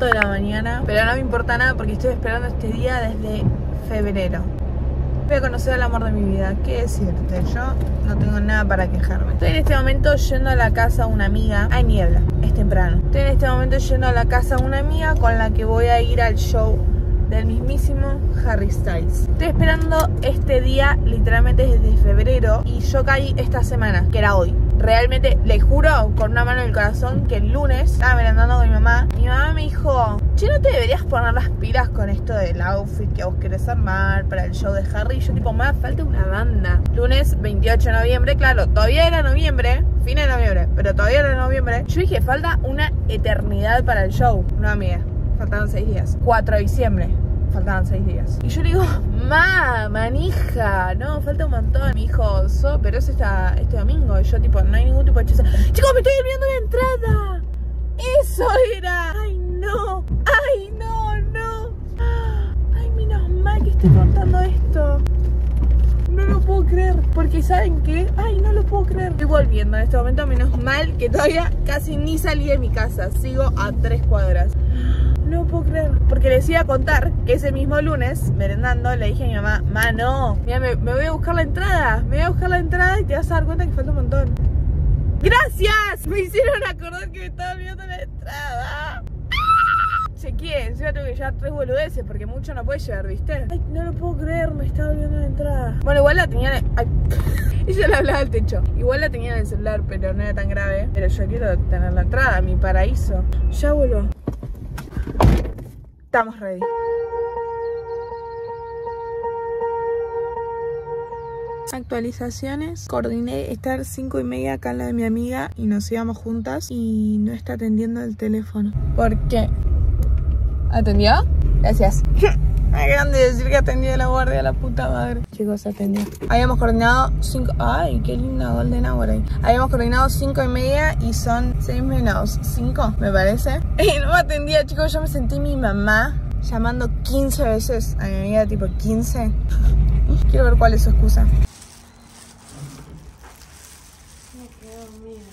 4 de la mañana, pero no me importa nada porque estoy esperando este día desde febrero. Voy a conocer el amor de mi vida. ¿Qué decirte? Yo no tengo nada para quejarme. Estoy en este momento yendo a la casa de una amiga. Hay niebla, es temprano. Estoy en este momento yendo a la casa de una amiga con la que voy a ir al show del mismísimo Harry Styles. Estoy esperando este día literalmente desde febrero y yo caí esta semana, que era hoy. Realmente, le juro con una mano en el corazón que el lunes estaba merendando con mi mamá. Mi mamá me dijo, che, ¿no te deberías poner las pilas con esto del outfit que vos querés armar para el show de Harry? Y yo tipo, más falta una banda. Lunes 28 de noviembre, claro, todavía era noviembre, fin de noviembre, pero todavía era noviembre. Yo dije, falta una eternidad para el show. No, amiga, faltaban 6 días. 4 de diciembre. Faltaban 6 días. Y yo le digo, manija, no, falta un montón. Me dijo, pero es este domingo. Y yo tipo, no hay ningún tipo de chiste. Chicos, me estoy olvidando la entrada. Eso era. Ay, no. Ay, no. Ay, menos mal que estoy contando esto. No lo puedo creer. Porque ¿saben qué? Ay, no lo puedo creer. Estoy volviendo en este momento. Menos mal que todavía casi ni salí de mi casa. Sigo a 3 cuadras. No puedo creer, porque les iba a contar que ese mismo lunes, merendando, le dije a mi mamá, no, mira, me voy a buscar la entrada, y te vas a dar cuenta que falta un montón. ¡Gracias! Me hicieron acordar que me estaba viendo la entrada. Chequeé, encima tengo que llevar 3 boludeces, porque mucho no puede llevar, ¿viste? Ay, no lo puedo creer, me estaba viendo la entrada. Bueno, igual la tenía en el... Ella le hablaba al techo. Igual la tenía en el celular, pero no era tan grave. Pero yo quiero tener la entrada, mi paraíso. Ya vuelvo. Estamos ready. Actualizaciones. Coordiné estar 5:30 acá en la de mi amiga y nos íbamos juntas y no está atendiendo el teléfono. ¿Por qué? ¿Atendió? Gracias. Me acaban de decir que atendió la guardia, la puta madre. Chicos, atendió. Habíamos coordinado 5... Ay, qué linda Golden Hour ahí. Habíamos coordinado 5:30 y son 6 menos 5, me parece. Y no me atendía, chicos. Yo me sentí mi mamá llamando 15 veces a mi amiga, tipo 15. Quiero ver cuál es su excusa. Me quedo dormida.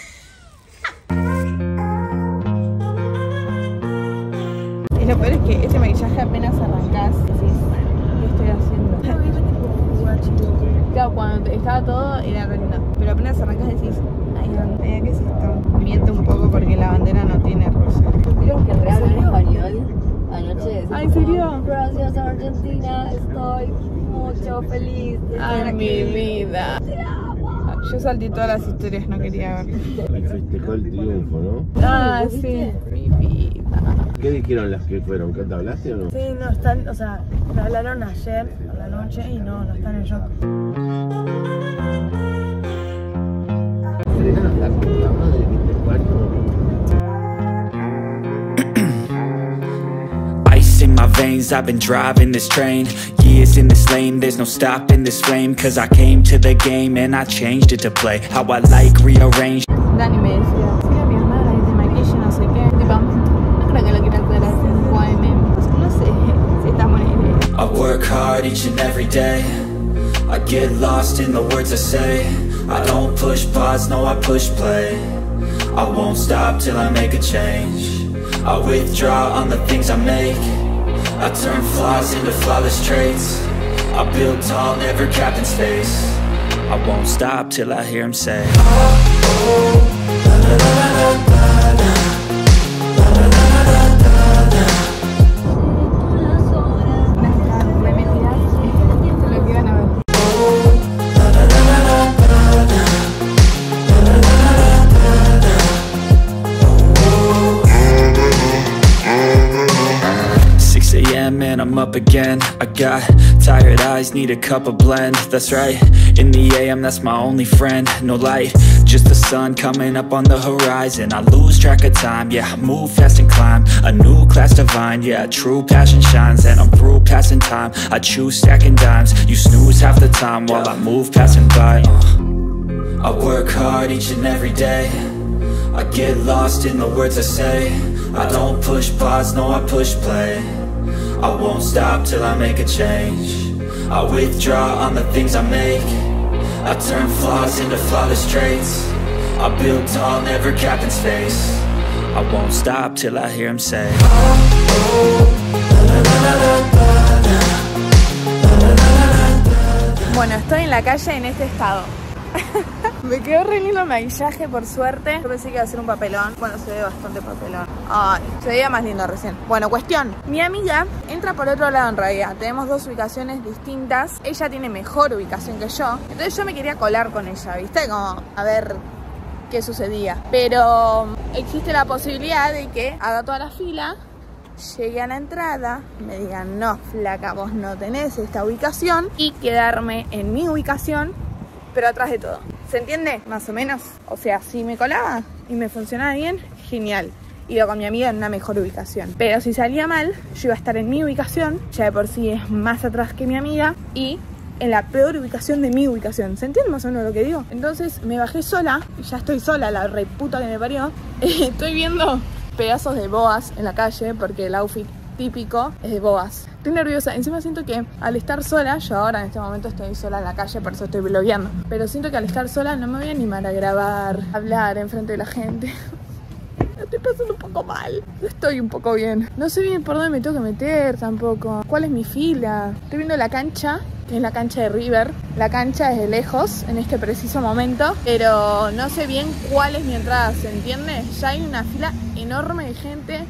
Y lo peor es que este maquillaje apenas arrancás, decís, ¿qué estoy haciendo? Claro, cuando estaba todo era re lindo, pero apenas arrancás decís, ay, ¿qué es esto? Miente un poco porque la bandera no tiene rosa. Creo que real en español anoche. Ay, ¿en serio? Gracias Argentina, estoy mucho feliz de estar Ay, mi vida. Yo salté todas las historias, no quería ver. Y festejó el triunfo, ¿no? Ah, sí, mi vida. ¿Qué dijeron las que fueron? ¿Qué te hablaste o no? Sí, no están, o sea, me hablaron ayer a la noche y no están en shock. Ice in my veins, I've been driving this train. Years in this lane, there's no stopping this flame. Cause I came to the game and I changed it to play how I like, rearranged. Dani me decía, sí, a mi hermana y te maquilla, no sé qué. Tipo, no creo que lo quiera hacer a las 5 AM. No sé si estamos en el... I work hard each and every day. I get lost in the words I say. I don't push pause, no I push play. I won't stop till I make a change. I withdraw on the things I make. I turn flaws into flawless traits. I build tall, never capped in space. I won't stop till I hear him say, oh, oh, la la la la la la. And I'm up again. I got tired eyes, need a cup of blend. That's right, in the AM, that's my only friend. No light, just the sun coming up on the horizon. I lose track of time, yeah, I move fast and climb a new class divine, yeah, true passion shines. And I'm through passing time, I choose stacking dimes. You snooze half the time while I move passing by. I work hard each and every day. I get lost in the words I say. I don't push pause, no I push play. I won't stop till I make a change. I withdraw on the things I make. I turn flaws into flawless traits. I build tall, never capped in space. I won't stop till I hear him say Bueno, estoy en la calle en este estado. Me quedó re lindo el maquillaje, por suerte. Yo pensé que iba a ser un papelón. Bueno, se ve bastante papelón. Ay, se veía más lindo recién. Bueno, cuestión. Mi amiga entra por otro lado en realidad. Tenemos dos ubicaciones distintas. Ella tiene mejor ubicación que yo. Entonces yo me quería colar con ella, ¿viste? Como a ver qué sucedía. Pero existe la posibilidad de que haga toda la fila, llegue a la entrada, me digan, no, flaca, vos no tenés esta ubicación, y quedarme en mi ubicación, pero atrás de todo. ¿Se entiende? Más o menos. O sea, si me colaba y me funcionaba bien, genial. Iba con mi amiga en una mejor ubicación. Pero si salía mal, yo iba a estar en mi ubicación, ya de por sí es más atrás que mi amiga, y en la peor ubicación de mi ubicación. ¿Se entiende más o menos lo que digo? Entonces me bajé sola, ya estoy sola, la reputa que me parió. Estoy viendo pedazos de boas en la calle porque el outfit típico es de boas. Estoy nerviosa, encima siento que al estar sola, yo ahora en este momento estoy sola en la calle, por eso estoy vlogueando, pero siento que al estar sola no me voy a animar a grabar, hablar enfrente de la gente. Me estoy pasando un poco mal, no estoy un poco bien, no sé bien por dónde me tengo que meter tampoco, cuál es mi fila. Estoy viendo la cancha, que es la cancha de River. La cancha es de lejos en este preciso momento, pero no sé bien cuál es mi entrada, ¿se entiende? Ya hay una fila enorme de gente.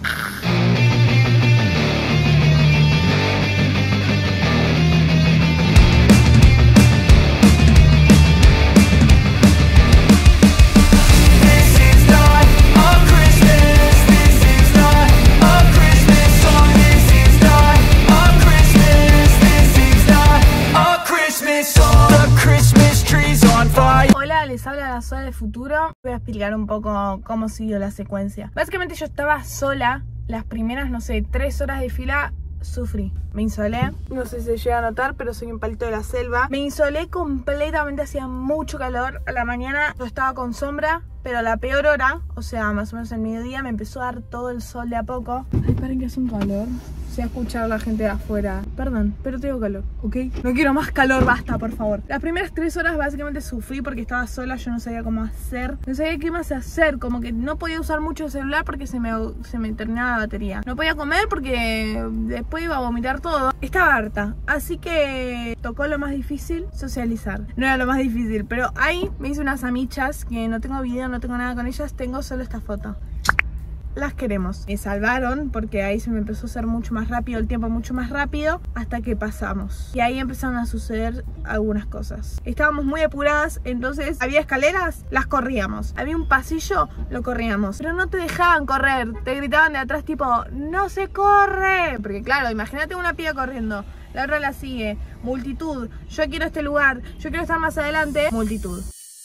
Hola, les habla la Zoe del futuro. Voy a explicar un poco cómo siguió la secuencia. Básicamente yo estaba sola las primeras, no sé, 3 horas de fila. Sufrí, me insolé, no sé si se llega a notar, pero soy un palito de la selva. Me insolé completamente, hacía mucho calor. A la mañana yo estaba con sombra, pero a la peor hora, o sea, más o menos el mediodía, me empezó a dar todo el sol de a poco. Ay, paren que hace un calor. Se va a escuchar la gente de afuera. Perdón, pero tengo calor, ¿ok? No quiero más calor, basta, por favor. Las primeras 3 horas básicamente sufrí porque estaba sola, yo no sabía cómo hacer. No sabía qué más hacer, como que no podía usar mucho el celular porque se me terminaba la batería. No podía comer porque después iba a vomitar todo. Estaba harta, así que tocó lo más difícil, socializar. No era lo más difícil, pero ahí me hice unas amichas que no tengo video, no tengo nada con ellas, tengo solo esta foto. Las queremos. Me salvaron porque ahí se me empezó a hacer mucho más rápido, el tiempo mucho más rápido, hasta que pasamos. Y ahí empezaron a suceder algunas cosas. Estábamos muy apuradas, entonces había escaleras, las corríamos. Había un pasillo, lo corríamos. Pero no te dejaban correr, te gritaban de atrás tipo, ¡no se corre! Porque claro, imagínate una piba corriendo, la otra la sigue, multitud, yo quiero este lugar, yo quiero estar más adelante, multitud.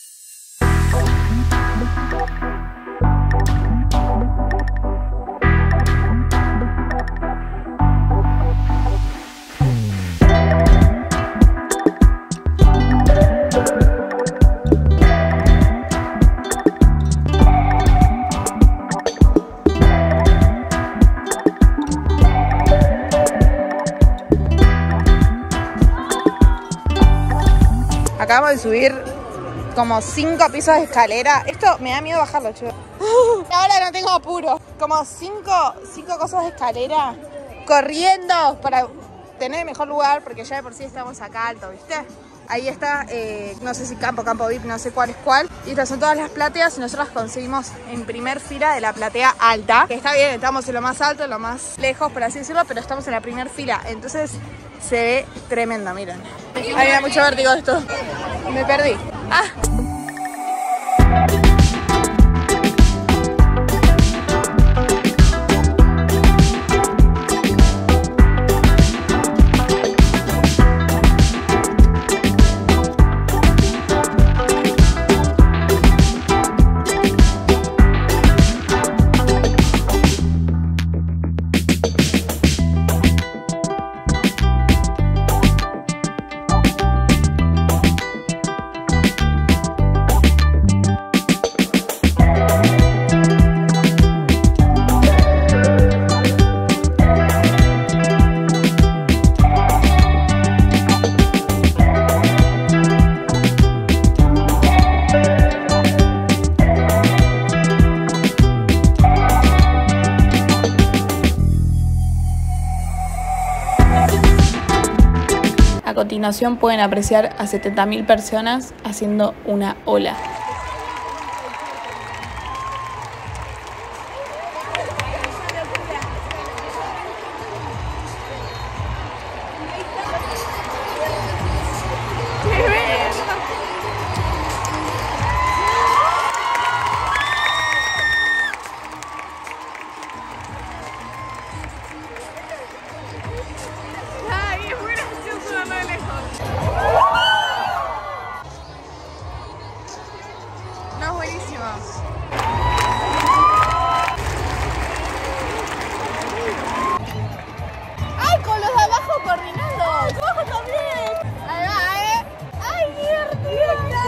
Acabamos de subir como 5 pisos de escalera. Esto me da miedo bajarlo, chicos. Ahora no tengo apuro. Como 5 cosas de escalera corriendo para tener mejor lugar, porque ya de por sí estamos acá alto, ¿viste? Ahí está, no sé si campo VIP, no sé cuál es cuál. Y estas son todas las plateas y nosotros conseguimos en primer fila de la platea alta. Que está bien, estamos en lo más alto, en lo más lejos, por así decirlo, pero estamos en la primer fila. Entonces se ve tremendo, miren. A mí me da mucho vértigo esto. Me perdí. ¡Ah! continuación pueden apreciar a 70.000 personas haciendo una ola. No, buenísimo. ¡Ay, con los de abajo coordinando! ¡Abajo también! ¡Ahí va, ¡ay, divertido!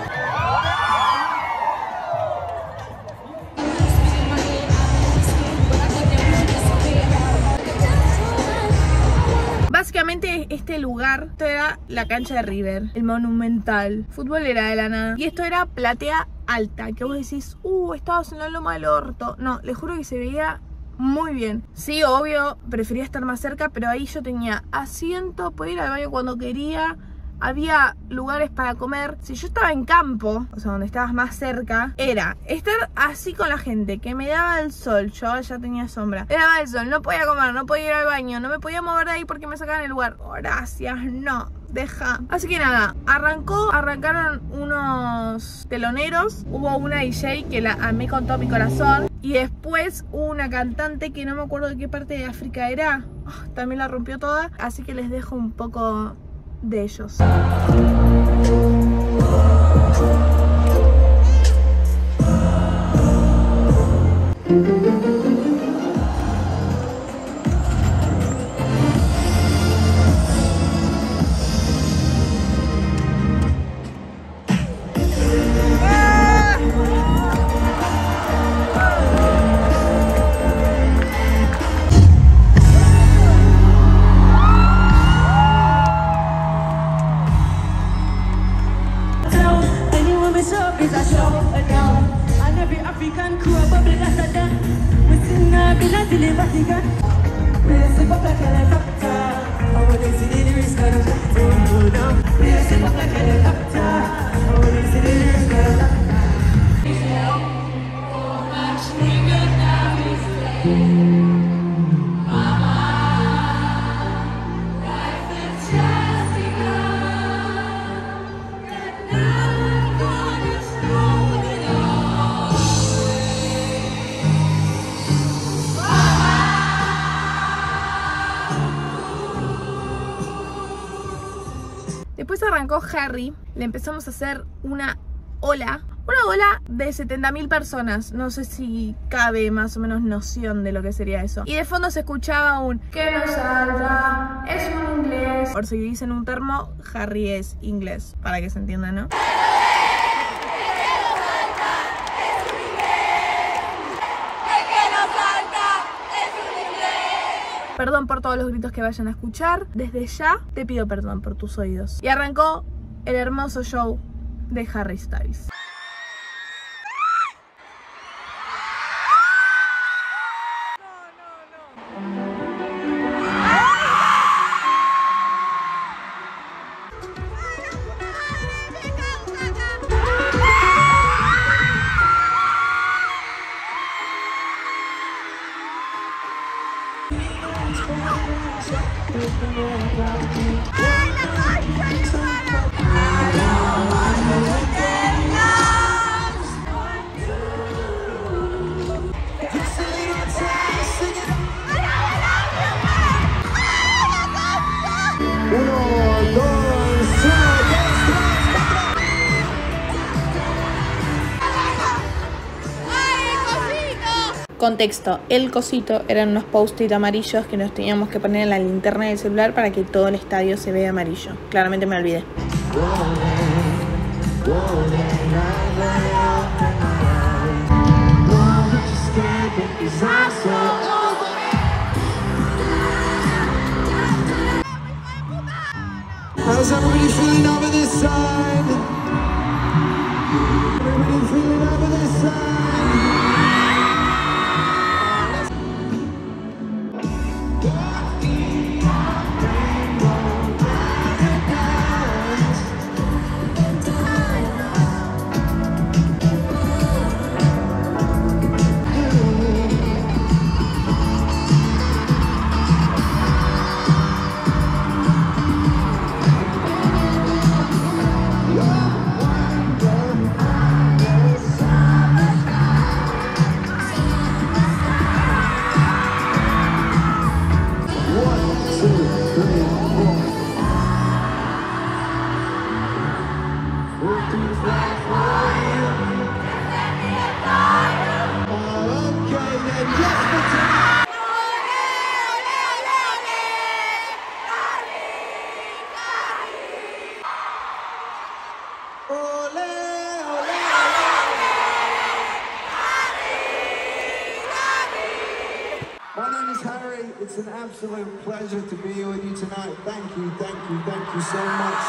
Básicamente este lugar, esto era la cancha de River, el Monumental, fútbol era de la nada. Y esto era platea alta, que vos decís, estabas en la loma del orto. No, les juro que se veía muy bien. Sí, obvio, prefería estar más cerca, pero ahí yo tenía asiento, podía ir al baño cuando quería. Había lugares para comer. Si yo estaba en campo, o sea, donde estabas más cerca, era estar así con la gente, que me daba el sol. Yo ya tenía sombra. Me daba el sol, no podía comer, no podía ir al baño, no me podía mover de ahí porque me sacaban el lugar. Gracias, no, deja. Así que nada, arrancaron unos teloneros. Hubo una DJ que la amé con todo mi corazón. Y después hubo una cantante que no me acuerdo de qué parte de África era. También la rompió toda. Así que les dejo un poco de ellos. Después arrancó Harry, le empezamos a hacer una ola de 70.000 personas. No sé si cabe más o menos noción de lo que sería eso. Y de fondo se escuchaba un que no salga, es un inglés. Por si dicen un termo, Harry es inglés, para que se entienda, ¿no? Perdón por todos los gritos que vayan a escuchar. Desde ya te pido perdón por tus oídos. Y arrancó el hermoso show de Harry Styles. Contexto, el cosito eran unos post-it amarillos que nos teníamos que poner en la linterna del celular para que todo el estadio se vea amarillo. Claramente me olvidé. How's everybody feeling over this side? Everybody feeling over this side? Ole, ole. My name is Harry. It's an absolute pleasure to be here with you tonight. Thank you, thank you, thank you so much.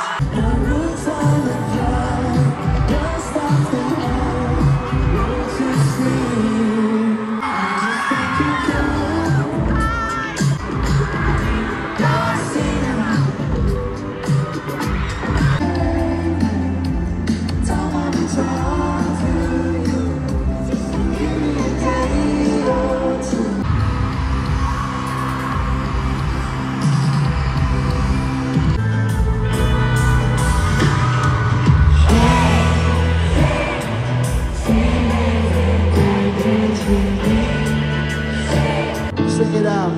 Sing it out.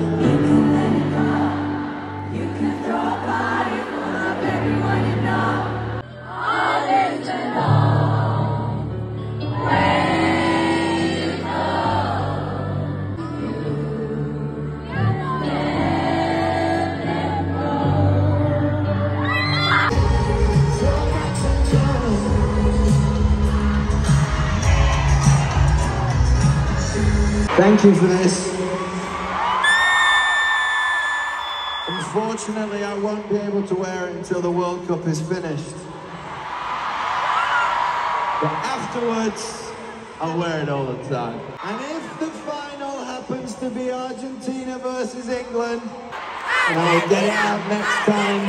Thank you for this. Unfortunately, I won't be able to wear it until the World Cup is finished. But afterwards, I'll wear it all the time. And if the final happens to be Argentina versus England, I'll get it out next time.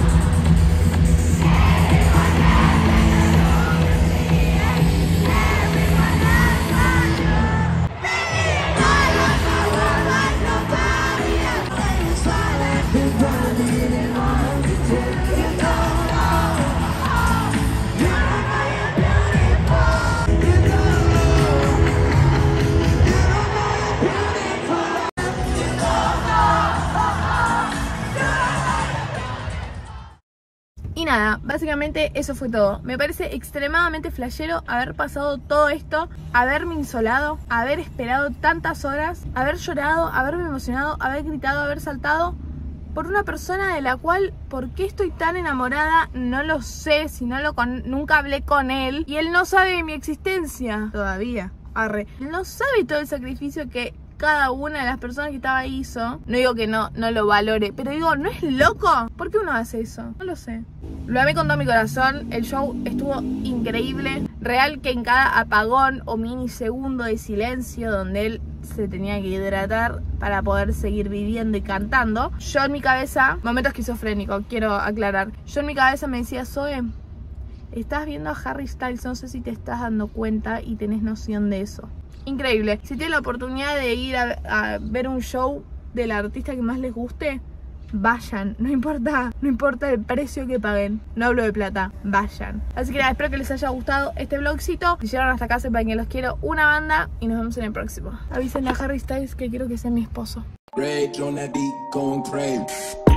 Y nada, básicamente eso fue todo. Me parece extremadamente flashero haber pasado todo esto, haberme insolado, haber esperado tantas horas, haber llorado, haberme emocionado, haber gritado, haber saltado por una persona de la cual, ¿por qué estoy tan enamorada? No lo sé, si no nunca hablé con él y él no sabe de mi existencia todavía. Arre. Él no sabe todo el sacrificio que cada una de las personas que estaba ahí hizo. No digo que no lo valore, pero digo, ¿no es loco? ¿Por qué uno hace eso? No lo sé. Lo amé con todo mi corazón. El show estuvo increíble. Real que en cada apagón o minisegundo de silencio donde él se tenía que hidratar para poder seguir viviendo y cantando, yo en mi cabeza, momento esquizofrénico, quiero aclarar, yo en mi cabeza me decía, Zoe, estás viendo a Harry Styles, no sé si te estás dando cuenta y tenés noción de eso. Increíble. Si tienen la oportunidad de ir a ver un show del artista que más les guste, vayan, no importa el precio que paguen, no hablo de plata, vayan. Así que nada, espero que les haya gustado este vlogcito. Si llegaron hasta acá sepan que los quiero una banda y nos vemos en el próximo. Avísenle a Harry Styles que quiero que sea mi esposo. Rage on that beat, going crazy.